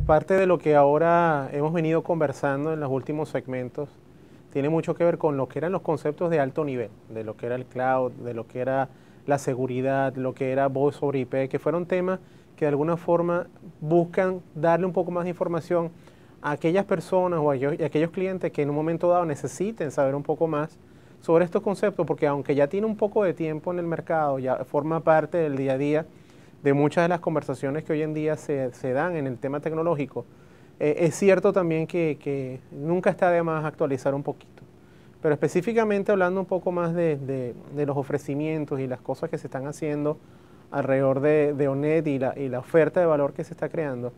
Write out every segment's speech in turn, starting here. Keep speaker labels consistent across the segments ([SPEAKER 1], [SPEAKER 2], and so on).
[SPEAKER 1] Parte de lo que ahora hemos venido conversando en los últimos segmentos tiene mucho que ver con lo que eran los conceptos de alto nivel, de lo que era el cloud, de lo que era la seguridad, lo que era voz sobre IP, que fueron temas que de alguna forma buscan darle un poco más de información a aquellas personas o a aquellos clientes que en un momento dado necesiten saber un poco más sobre estos conceptos, porque aunque ya tiene un poco de tiempo en el mercado, ya forma parte del día a día de muchas de las conversaciones que hoy en día se dan en el tema tecnológico, es cierto también que nunca está de más actualizar un poquito. Pero específicamente hablando un poco más de los ofrecimientos y las cosas que se están haciendo alrededor de ONET y la oferta de valor que se está creando,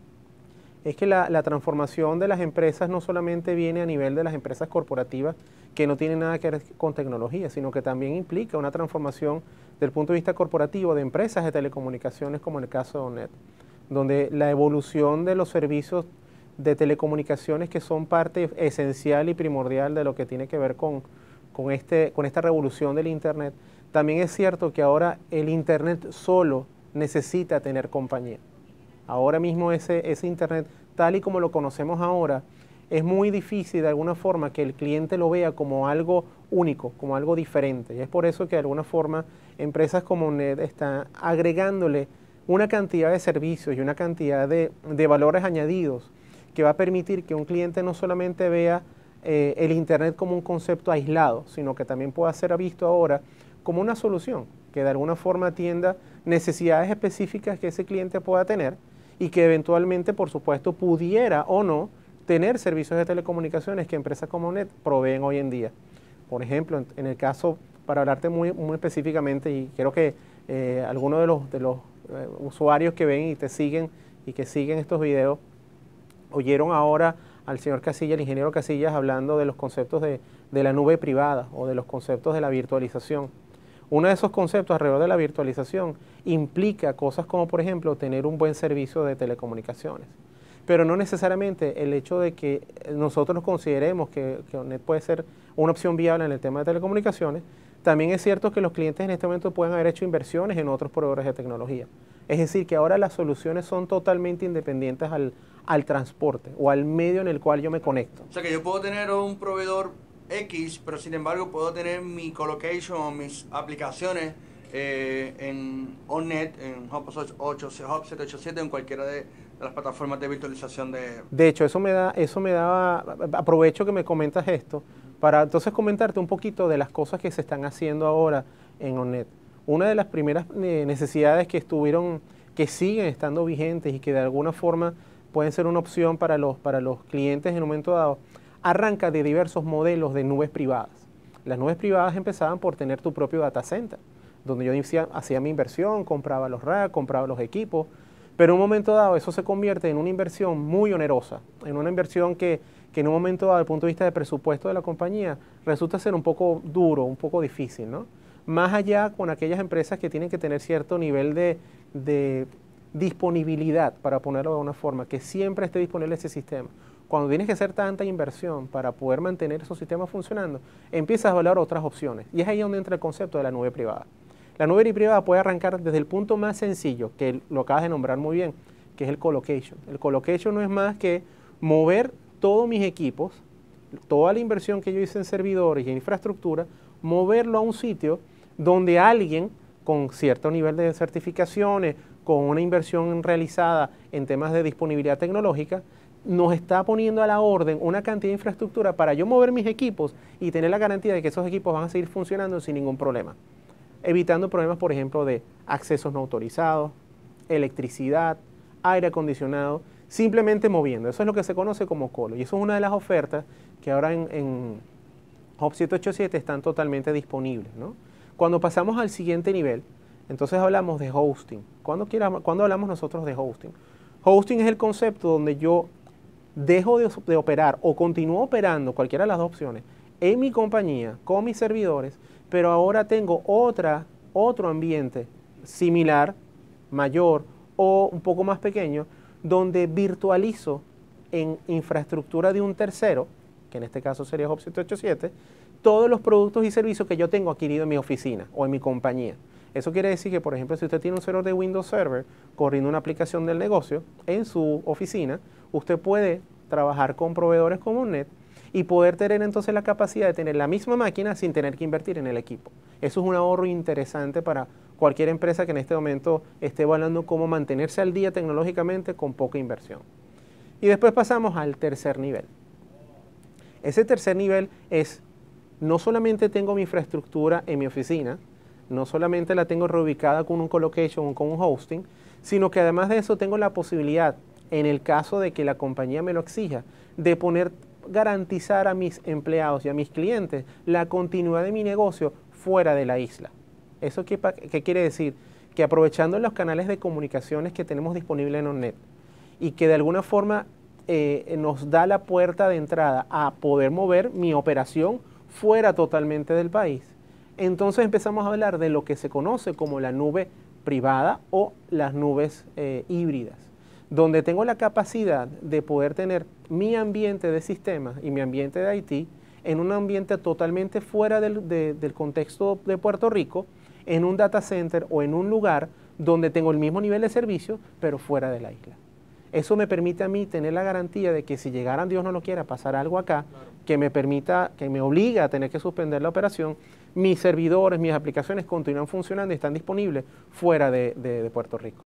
[SPEAKER 1] es que la transformación de las empresas no solamente viene a nivel de las empresas corporativas que no tienen nada que ver con tecnología, sino que también implica una transformación del punto de vista corporativo de empresas de telecomunicaciones como en el caso de ONET, donde la evolución de los servicios de telecomunicaciones que son parte esencial y primordial de lo que tiene que ver con esta revolución del Internet, también es cierto que ahora el Internet solo necesita tener compañía. Ahora mismo ese Internet, tal y como lo conocemos ahora, es muy difícil de alguna forma que el cliente lo vea como algo único, como algo diferente. Y es por eso que de alguna forma empresas como NET están agregándole una cantidad de servicios y una cantidad de valores añadidos que va a permitir que un cliente no solamente vea el Internet como un concepto aislado, sino que también pueda ser visto ahora como una solución que de alguna forma atienda necesidades específicas que ese cliente pueda tener y que eventualmente, por supuesto, pudiera o no tener servicios de telecomunicaciones que empresas como NET proveen hoy en día. Por ejemplo, en el caso, para hablarte muy específicamente, y quiero que algunos de los usuarios que ven y te siguen y que siguen estos videos, oyeron ahora al señor Casillas, el ingeniero Casillas, hablando de los conceptos de la nube privada o de los conceptos de la virtualización. Uno de esos conceptos alrededor de la virtualización implica cosas como, por ejemplo, tener un buen servicio de telecomunicaciones. Pero no necesariamente el hecho de que nosotros consideremos que ONET puede ser una opción viable en el tema de telecomunicaciones, también es cierto que los clientes en este momento pueden haber hecho inversiones en otros proveedores de tecnología. Es decir, que ahora las soluciones son totalmente independientes al transporte o al medio en el cual yo me conecto.
[SPEAKER 2] O sea que yo puedo tener un proveedor X, pero sin embargo puedo tener mi colocation o mis aplicaciones en ONET, en Hub 8, Hub 787, en cualquiera de las plataformas de virtualización de...
[SPEAKER 1] De hecho, aprovecho que me comentas esto, para entonces comentarte un poquito de las cosas que se están haciendo ahora en ONET. Una de las primeras necesidades que siguen estando vigentes y que de alguna forma pueden ser una opción para los clientes en un momento dado, arranca de diversos modelos de nubes privadas. Las nubes privadas empezaban por tener tu propio data center, donde yo hacía mi inversión, compraba los racks, compraba los equipos, pero en un momento dado eso se convierte en una inversión muy onerosa, en una inversión que en un momento dado, desde el punto de vista de presupuesto de la compañía, resulta ser un poco duro, un poco difícil, ¿no? Más allá con aquellas empresas que tienen que tener cierto nivel de disponibilidad, para ponerlo de alguna forma, que siempre esté disponible ese sistema. Cuando tienes que hacer tanta inversión para poder mantener esos sistemas funcionando, empiezas a evaluar otras opciones. Y es ahí donde entra el concepto de la nube privada. La nube privada puede arrancar desde el punto más sencillo, que lo acabas de nombrar muy bien, que es el colocation. El colocation no es más que mover todos mis equipos, toda la inversión que yo hice en servidores y en infraestructura, moverlo a un sitio donde alguien con cierto nivel de certificaciones, con una inversión realizada en temas de disponibilidad tecnológica, nos está poniendo a la orden una cantidad de infraestructura para yo mover mis equipos y tener la garantía de que esos equipos van a seguir funcionando sin ningún problema. Evitando problemas, por ejemplo, de accesos no autorizados, electricidad, aire acondicionado, simplemente moviendo. Eso es lo que se conoce como colo. Y eso es una de las ofertas que ahora en Hub 787 están totalmente disponibles, ¿no? Cuando pasamos al siguiente nivel, entonces hablamos de hosting. ¿Cuándo hablamos nosotros de hosting? Hosting es el concepto donde yo dejo de operar o continúo operando, cualquiera de las dos opciones, en mi compañía, con mis servidores, pero ahora tengo otro ambiente similar, mayor o un poco más pequeño, donde virtualizo en infraestructura de un tercero, que en este caso sería Hub 787, todos los productos y servicios que yo tengo adquirido en mi oficina o en mi compañía. Eso quiere decir que, por ejemplo, si usted tiene un servidor de Windows Server corriendo una aplicación del negocio en su oficina, usted puede trabajar con proveedores como OnNet y poder tener entonces la capacidad de tener la misma máquina sin tener que invertir en el equipo. Eso es un ahorro interesante para cualquier empresa que en este momento esté evaluando cómo mantenerse al día tecnológicamente con poca inversión. Y después pasamos al tercer nivel. Ese tercer nivel es, no solamente tengo mi infraestructura en mi oficina, no solamente la tengo reubicada con un colocation o con un hosting, sino que además de eso tengo la posibilidad, en el caso de que la compañía me lo exija, de garantizar a mis empleados y a mis clientes la continuidad de mi negocio fuera de la isla. ¿Eso qué quiere decir? Que aprovechando los canales de comunicaciones que tenemos disponibles en OnNet y que de alguna forma nos da la puerta de entrada a poder mover mi operación fuera totalmente del país, entonces empezamos a hablar de lo que se conoce como la nube privada o las nubes híbridas, donde tengo la capacidad de poder tener mi ambiente de sistemas y mi ambiente de IT en un ambiente totalmente fuera del contexto de Puerto Rico, en un data center o en un lugar donde tengo el mismo nivel de servicio, pero fuera de la isla. Eso me permite a mí tener la garantía de que si llegaran, Dios no lo quiera, pasar algo acá, que me permita, que me obliga a tener que suspender la operación, mis servidores, mis aplicaciones continúan funcionando y están disponibles fuera de Puerto Rico.